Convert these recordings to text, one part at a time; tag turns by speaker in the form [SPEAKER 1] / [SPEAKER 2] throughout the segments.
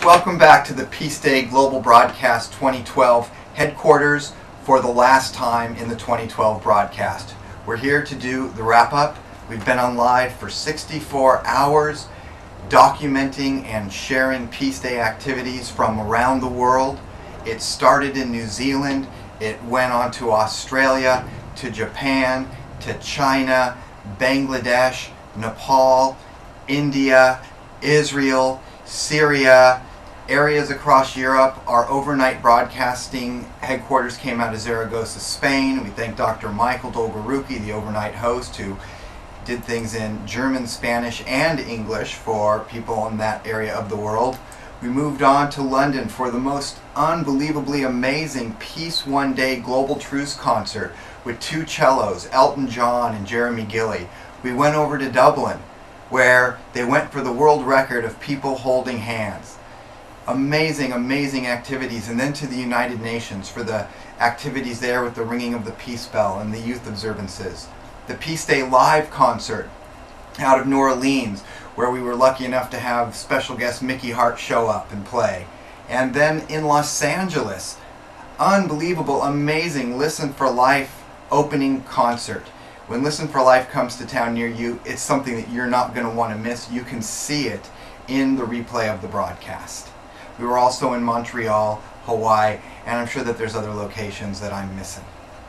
[SPEAKER 1] Welcome back to the Peace Day Global Broadcast 2012 headquarters for the last time in the 2012 broadcast. We're here to do the wrap-up. We've been on live for 64 hours documenting and sharing Peace Day activities from around the world. It started in New Zealand, it went on to Australia, to Japan, to China, Bangladesh, Nepal, India, Israel, Syria, areas across Europe. Our overnight broadcasting headquarters came out of Zaragoza, Spain. We thank Dr. Michael Dolgoruki, the overnight host, who did things in German, Spanish, and English for people in that area of the world. We moved on to London for the most unbelievably amazing Peace One Day Global Truce concert with two cellos, Elton John and Jeremy Gilley. We went over to Dublin, where they went for the world record of people holding hands. Amazing, amazing activities. And then to the United Nations for the activities there with the ringing of the peace bell and the youth observances. The Peace Day Live concert out of New Orleans, where we were lucky enough to have special guest Mickey Hart show up and play. And then in Los Angeles, unbelievable, amazing Listen for Life opening concert. When Listen for Life comes to town near you, it's something that you're not going to want to miss. You can see it in the replay of the broadcast. We were also in Montreal, Hawaii, and I'm sure that there's other locations that I'm missing.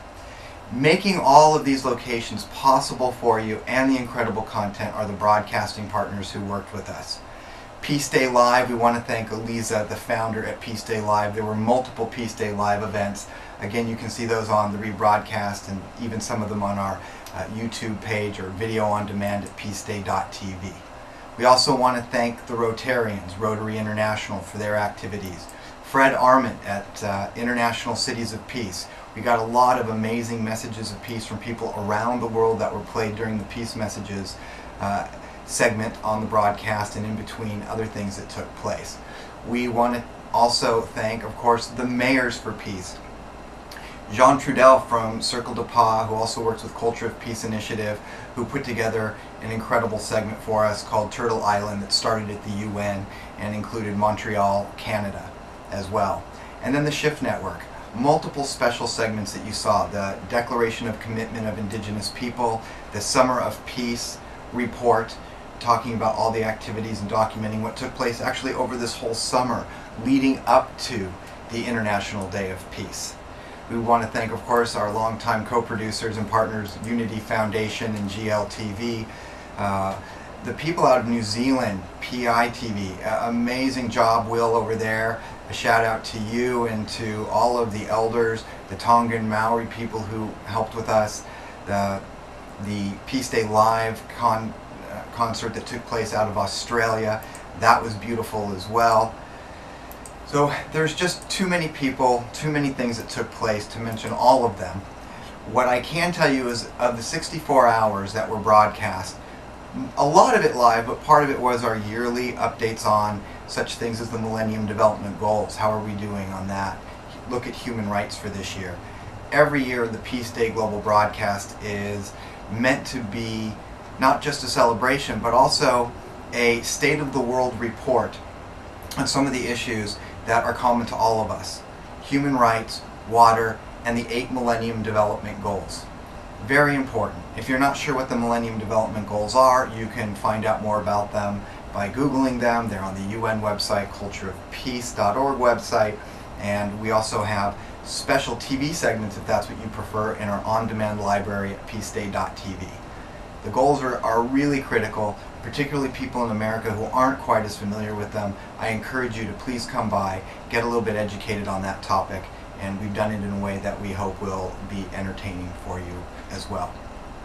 [SPEAKER 1] Making all of these locations possible for you and the incredible content are the broadcasting partners who worked with us. Peace Day Live, we want to thank Eliza, the founder at Peace Day Live. There were multiple Peace Day Live events. Again, you can see those on the rebroadcast and even some of them on our YouTube page or video on demand at peaceday.tv. We also want to thank the Rotarians, Rotary International, for their activities. Fred Arment at International Cities of Peace. We got a lot of amazing messages of peace from people around the world that were played during the Peace Messages segment on the broadcast and in between other things that took place. We want to also thank, of course, the Mayors for Peace. Jean Trudel from Circle de Pas, who also works with Culture of Peace Initiative, who put together an incredible segment for us called Turtle Island that started at the UN and included Montreal, Canada as well. And then the Shift Network. Multiple special segments that you saw. The Declaration of Commitment of Indigenous People, the Summer of Peace report, talking about all the activities and documenting what took place actually over this whole summer leading up to the International Day of Peace. We want to thank, of course, our longtime co-producers and partners, Unity Foundation and GLTV. The people out of New Zealand, PITV, amazing job, Will, over there. A shout out to you and to all of the elders, the Tongan Maori people who helped with us, the Peace Day Live concert that took place out of Australia. That was beautiful as well. So there's just too many people, too many things that took place to mention all of them. What I can tell you is of the 64 hours that were broadcast, a lot of it live, but part of it was our yearly updates on such things as the Millennium Development Goals. How are we doing on that? Look at human rights for this year. Every year the Peace Day Global Broadcast is meant to be not just a celebration, but also a state of the world report on some of the issues that are common to all of us. Human rights, water, and the 8 Millennium Development Goals. Very important. If you're not sure what the Millennium Development Goals are, you can find out more about them by Googling them. They're on the UN website, cultureofpeace.org website, and we also have special TV segments, if that's what you prefer, in our on-demand library at peaceday.tv. The goals are really critical, particularly people in America who aren't quite as familiar with them. I encourage you to please come by, get a little bit educated on that topic, and we've done it in a way that we hope will be entertaining for you as well.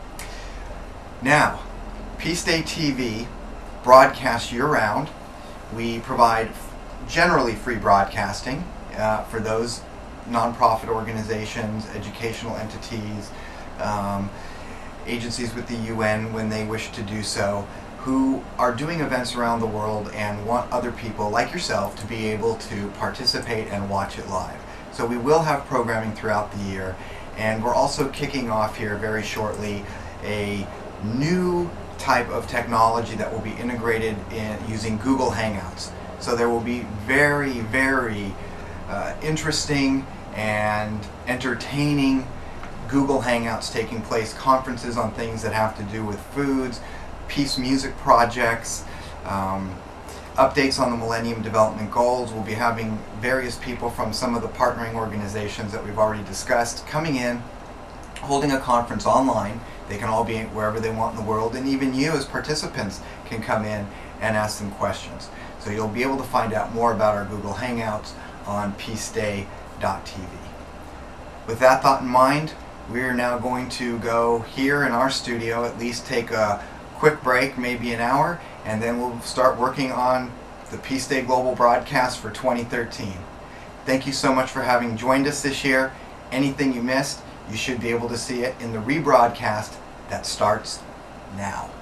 [SPEAKER 1] Now, Peace Day TV broadcasts year-round. We provide generally free broadcasting for those nonprofit organizations, educational entities, agencies with the UN when they wish to do so, who are doing events around the world and want other people like yourself to be able to participate and watch it live. So we will have programming throughout the year, and we're also kicking off here very shortly a new type of technology that will be integrated in using Google Hangouts. So there will be very, very interesting and entertaining Google Hangouts taking place, conferences on things that have to do with foods, peace music projects, updates on the Millennium Development Goals. We'll be having various people from some of the partnering organizations that we've already discussed coming in, holding a conference online. They can all be wherever they want in the world, and even you as participants can come in and ask them questions. So you'll be able to find out more about our Google Hangouts on peaceday.tv. With that thought in mind, we're now going to go here in our studio, at least take a quick break, maybe an hour, and then we'll start working on the Peace Day Global broadcast for 2013. Thank you so much for having joined us this year. Anything you missed, you should be able to see it in the rebroadcast that starts now.